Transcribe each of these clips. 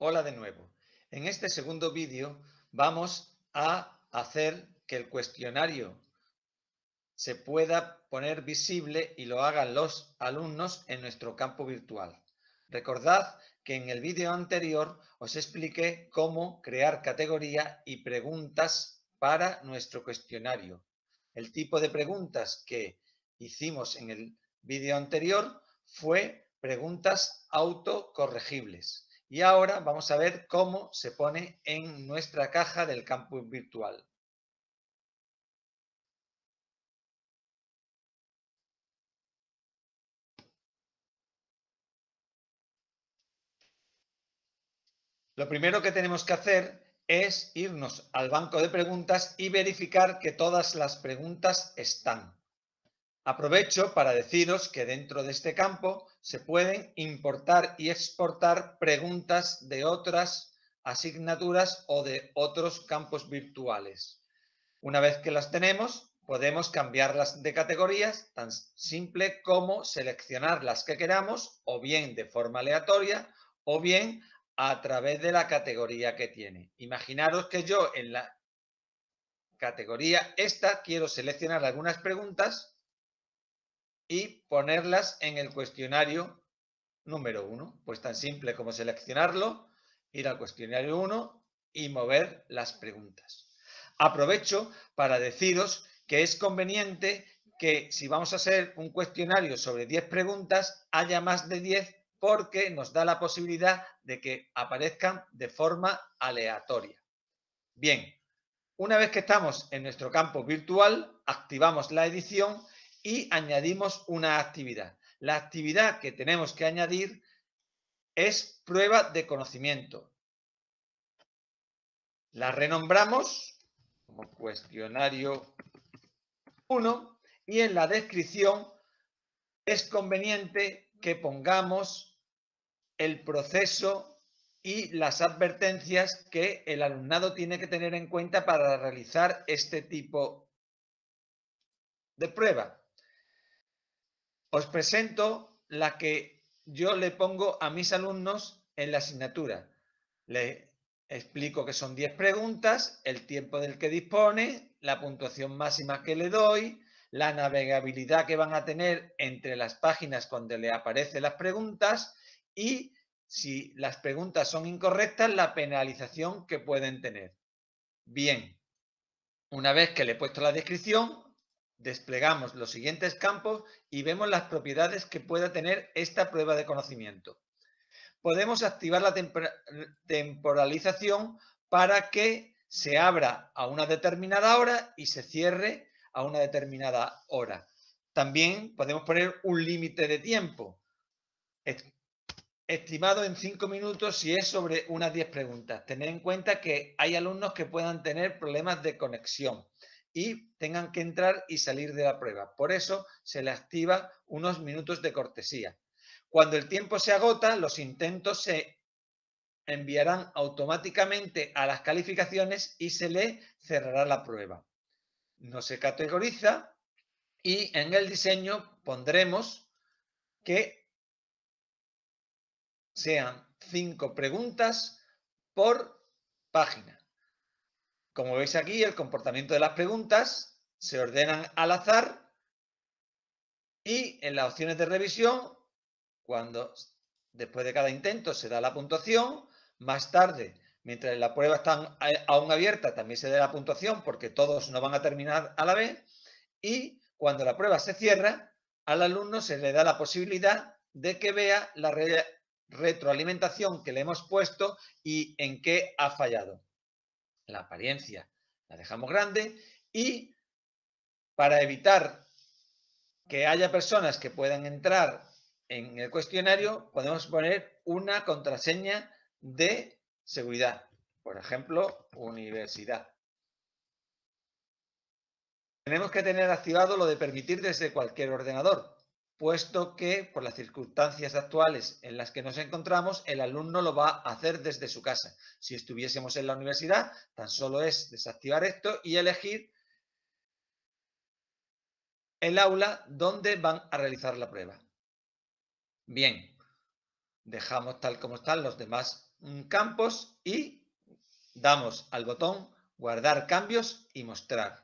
Hola de nuevo. En este segundo vídeo vamos a hacer que el cuestionario se pueda poner visible y lo hagan los alumnos en nuestro campo virtual. Recordad que en el vídeo anterior os expliqué cómo crear categoría y preguntas para nuestro cuestionario. El tipo de preguntas que hicimos en el vídeo anterior fue preguntas autocorregibles. Y ahora vamos a ver cómo se pone en nuestra caja del campus virtual. Lo primero que tenemos que hacer es irnos al banco de preguntas y verificar que todas las preguntas están. Aprovecho para deciros que dentro de este campo se pueden importar y exportar preguntas de otras asignaturas o de otros campos virtuales. Una vez que las tenemos, podemos cambiarlas de categorías, tan simple como seleccionar las que queramos, o bien de forma aleatoria, o bien a través de la categoría que tiene. Imaginaros que yo en la categoría esta quiero seleccionar algunas preguntas y ponerlas en el cuestionario número 1. Pues tan simple como seleccionarlo, ir al cuestionario 1 y mover las preguntas. Aprovecho para deciros que es conveniente que si vamos a hacer un cuestionario sobre 10 preguntas, haya más de 10 porque nos da la posibilidad de que aparezcan de forma aleatoria. Bien, una vez que estamos en nuestro campo virtual, activamos la edición y añadimos una actividad. La actividad que tenemos que añadir es prueba de conocimiento. La renombramos como cuestionario 1 y en la descripción es conveniente que pongamos el proceso y las advertencias que el alumnado tiene que tener en cuenta para realizar este tipo de prueba. Os presento la que yo le pongo a mis alumnos en la asignatura. Le explico que son 10 preguntas, el tiempo del que dispone, la puntuación máxima que le doy, la navegabilidad que van a tener entre las páginas cuando le aparecen las preguntas y si las preguntas son incorrectas, la penalización que pueden tener. Bien, una vez que le he puesto la descripción, desplegamos los siguientes campos y vemos las propiedades que pueda tener esta prueba de conocimiento. Podemos activar la temporalización para que se abra a una determinada hora y se cierre a una determinada hora. También podemos poner un límite de tiempo, estimado en 5 minutos si es sobre unas 10 preguntas. Tened en cuenta que hay alumnos que puedan tener problemas de conexión y tengan que entrar y salir de la prueba. Por eso se le activa unos minutos de cortesía. Cuando el tiempo se agota, los intentos se enviarán automáticamente a las calificaciones y se le cerrará la prueba. No se categoriza y en el diseño pondremos que sean 5 preguntas por página. Como veis aquí, el comportamiento de las preguntas se ordenan al azar y en las opciones de revisión, cuando después de cada intento se da la puntuación, más tarde, mientras la prueba está aún abierta, también se da la puntuación porque todos no van a terminar a la vez y cuando la prueba se cierra, al alumno se le da la posibilidad de que vea la retroalimentación que le hemos puesto y en qué ha fallado. La apariencia la dejamos grande y para evitar que haya personas que puedan entrar en el cuestionario, podemos poner una contraseña de seguridad. Por ejemplo, universidad. Tenemos que tener activado lo de permitir desde cualquier ordenador, puesto que por las circunstancias actuales en las que nos encontramos, el alumno lo va a hacer desde su casa. Si estuviésemos en la universidad, tan solo es desactivar esto y elegir el aula donde van a realizar la prueba. Bien, dejamos tal como están los demás campos y damos al botón guardar cambios y mostrar.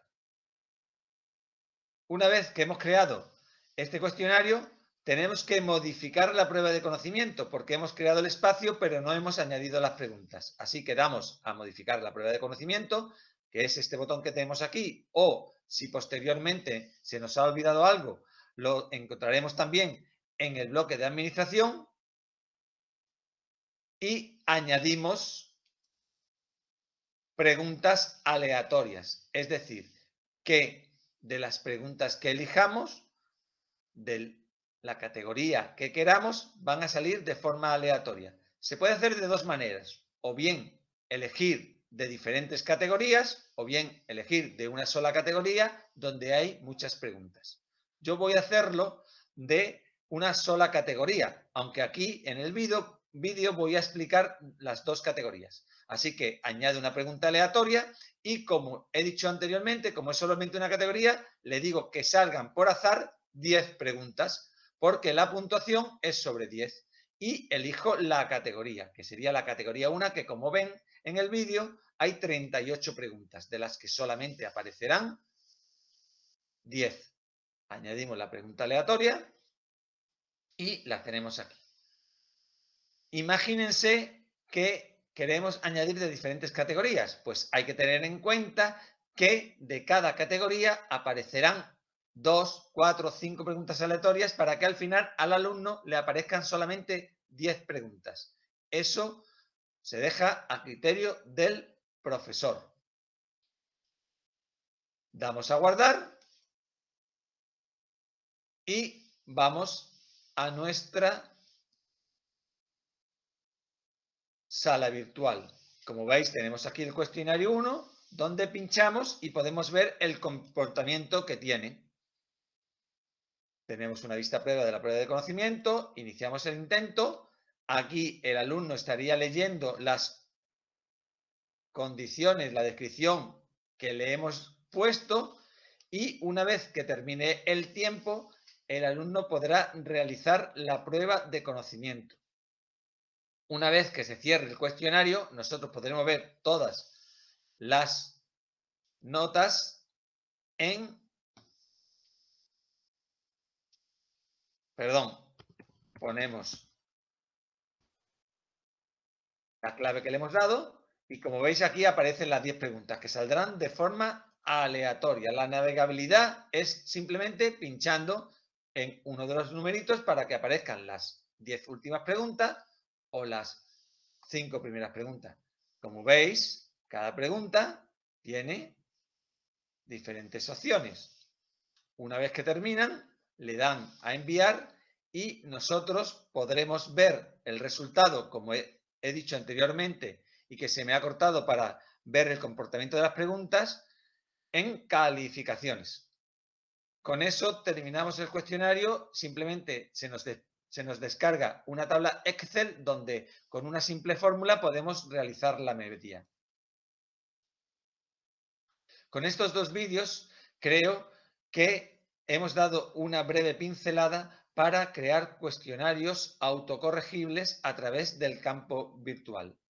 Una vez que hemos creado este cuestionario, tenemos que modificar la prueba de conocimiento porque hemos creado el espacio pero no hemos añadido las preguntas. Así que damos a modificar la prueba de conocimiento, que es este botón que tenemos aquí, o si posteriormente se nos ha olvidado algo, lo encontraremos también en el bloque de administración y añadimos preguntas aleatorias. Es decir, que de las preguntas que elijamos, de la categoría que queramos, van a salir de forma aleatoria. Se puede hacer de dos maneras, o bien elegir de diferentes categorías, o bien elegir de una sola categoría donde hay muchas preguntas. Yo voy a hacerlo de una sola categoría, aunque aquí en el vídeo voy a explicar las dos categorías. Así que añado una pregunta aleatoria y, como he dicho anteriormente, como es solamente una categoría, le digo que salgan por azar 10 preguntas, porque la puntuación es sobre 10. Y elijo la categoría, que sería la categoría 1, que como ven en el vídeo hay 38 preguntas, de las que solamente aparecerán 10. Añadimos la pregunta aleatoria y la tenemos aquí. Imagínense que queremos añadir de diferentes categorías. Pues hay que tener en cuenta que de cada categoría aparecerán 2, 4, 5 preguntas aleatorias para que al final al alumno le aparezcan solamente 10 preguntas. Eso se deja a criterio del profesor. Damos a guardar y vamos a nuestra sala virtual. Como veis, tenemos aquí el cuestionario 1, donde pinchamos y podemos ver el comportamiento que tiene. Tenemos una vista previa de la prueba de conocimiento, iniciamos el intento. Aquí el alumno estaría leyendo las condiciones, la descripción que le hemos puesto y una vez que termine el tiempo, el alumno podrá realizar la prueba de conocimiento. Una vez que se cierre el cuestionario, nosotros podremos ver todas las notas ponemos la clave que le hemos dado y como veis aquí aparecen las 10 preguntas que saldrán de forma aleatoria. La navegabilidad es simplemente pinchando en uno de los numeritos para que aparezcan las 10 últimas preguntas o las 5 primeras preguntas. Como veis, cada pregunta tiene diferentes opciones. Una vez que terminan, le dan a enviar y nosotros podremos ver el resultado, como he dicho anteriormente, y que se me ha cortado para ver el comportamiento de las preguntas, en calificaciones. Con eso terminamos el cuestionario, simplemente se nos descarga una tabla Excel donde con una simple fórmula podemos realizar la medida. Con estos dos vídeos creo que hemos dado una breve pincelada para crear cuestionarios autocorregibles a través del campo virtual.